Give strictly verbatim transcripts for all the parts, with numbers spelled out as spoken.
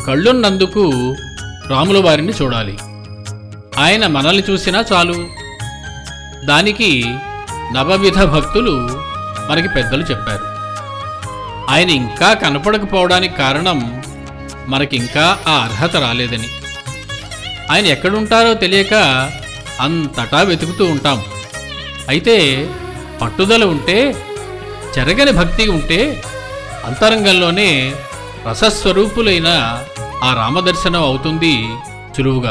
కళ్ళున్నందుకు రాముల వారిని చూడాలి. ఆయన మనల్ని చూసినా చాలు. దానికి నవవిధ భక్తులు మనకి పెద్దలు చెప్పారు. ఆయన ఇంకా కనపడకపోవడానికి కారణం మనకింకా ఆ అర్హత రాలేదని. ఆయన ఎక్కడుంటారో తెలియక అంతటా వెతుకుతూ ఉంటాం. అయితే పట్టుదల ఉంటే, చెరగని భక్తి ఉంటే అంతరంగంలోనే రసస్వరూపులైన ఆ రామదర్శనం అవుతుంది సులువుగా.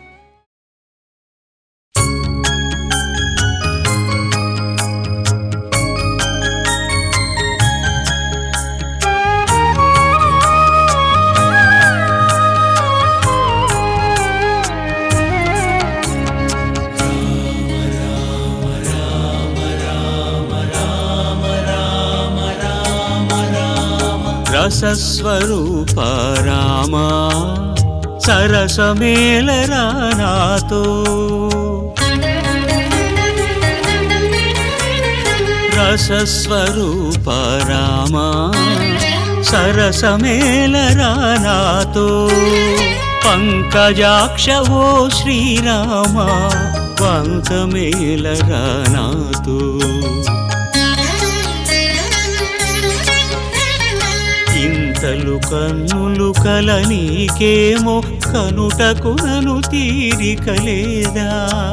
రసస్వరూప రామా సరసమేలరా నాతో, రసస్వరూప రామా సరసమేలరా నాతో, పంకజాక్ష ఓ శ్రీరామ పంకమేలరా నాతో. ఇంతలు కన్నులు కల నీకేమో కనుటకు నను తీరికలేదా,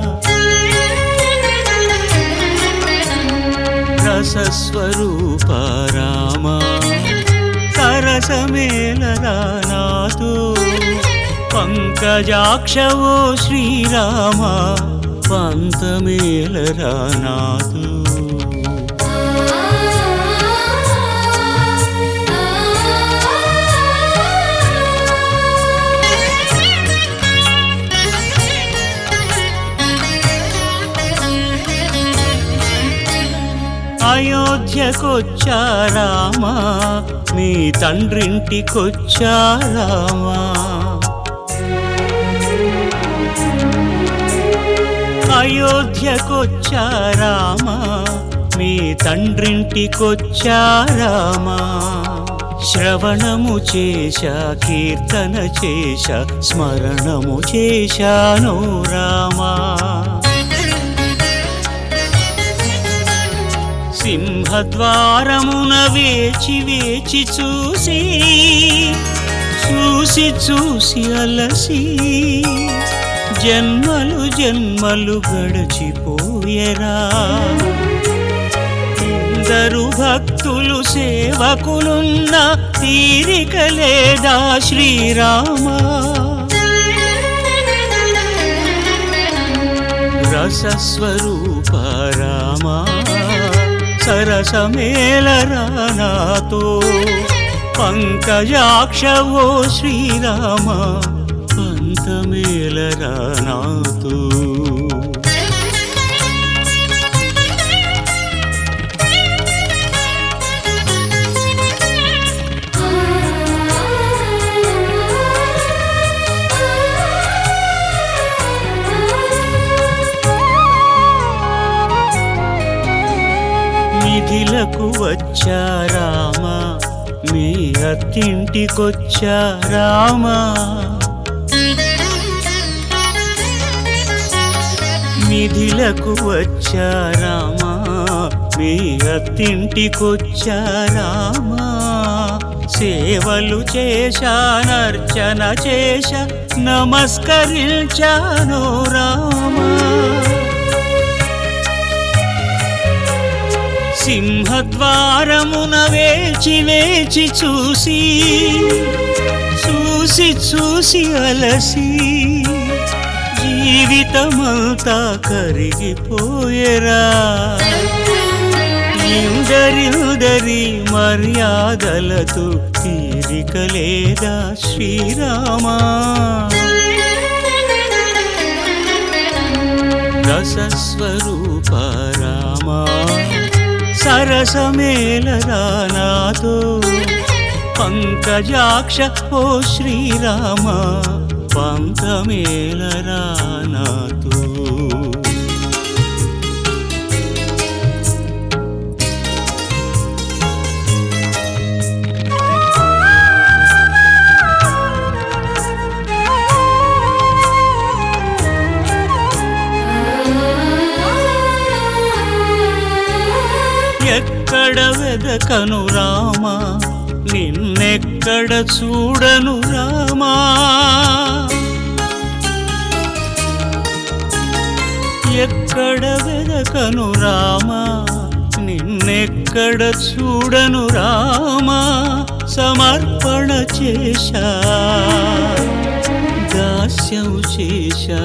రసస్వరూప రామా సరసమేలరా నాతో, పంకజాక్ష ఓ శ్రీరామ పంకమేలరా నాతో. అయోధ్యకొచ్చా రామా మీ తండ్రింటికొచ్చా రామా, అయోధ్యకొచ్చా రామా మీ తండ్రింటికొచ్చా రామా, శ్రవణము చేశా కీర్తన చేశా స్మరణము చేశాను రామా, సింహద్వారమున వేచి వేచి చూసి చూసి చూసి అలసి జన్మలు జన్మలు గడిచిపోయరా, ఇందరు భక్తులు సేవకులున్న తీరిక లేదా శ్రీరామా, రసస్వరూప రామా సరసమేలరా నాతో, పంకజాక్ష ఓ శ్రీరామ పంకమేలరా నాతో. మిథిలకు వచ్చా రామా మీ అత్తింటికొచ్చా రామా, మిథిలకు వచ్చా రామా మీ అత్తింటికొచ్చా రామా, సేవలు చేశానర్చన చేశ నమస్కరించాను రామా, సింహద్వారమున వేచి వేచి చూసి చూసి చూసి అలసి జీవితమంతా కరిగిపోయేరా, ఇందరిదరి మర్యాదలతో తీరిక లేదా శ్రీరామా, రసస్వరూప రామా సరసమేలరా నాతో, పంకజాక్ష ఓ శ్రీరామ పంకమేలరా నాతో. ఎక్కడ వెదకను రామా నిన్నెక్కడ చూడను రామా ఎక్కడ వెదకను రామా నిన్నెక్కడ చూడను రామా సమర్పణ చేశా దాస్యం చేశా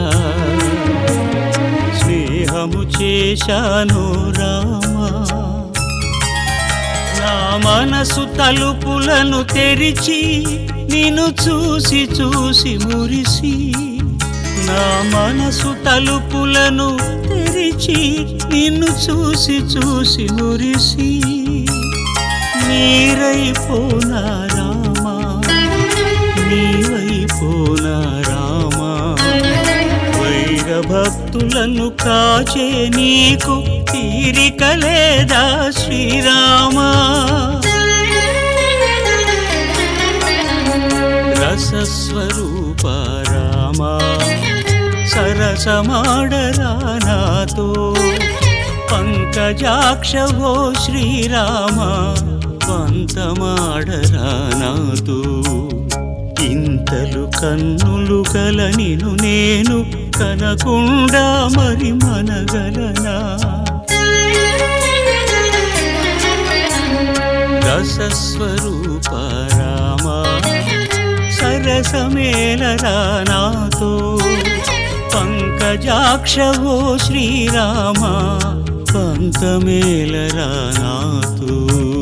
స్నేహము చేశాను రామా నా మనసు తలుపులను తెరిచి నిన్ను చూసి చూసి మురిసి నా మనసు తలుపులను తెరిచి నిన్ను చూసి చూసి మురిసి నీరైపోనా రామా నీవైపోనా రామా వైర భక్తులను కాచే నీకు తీరిక లేదా శ్రీరామా రసస్వరూప రామా సరసమాడరా నాతో పంకజాక్ష ఓ శ్రీరామ పంతమాడరా నాతో ఇంతలు కన్నులు గల నిను నేను కనకుండా మరి మనగలనా రసస్వరూప రామా సరసమేలరా నాతో పంకజాక్ష ఓ శ్రీరామ పంతమేలరా నాతో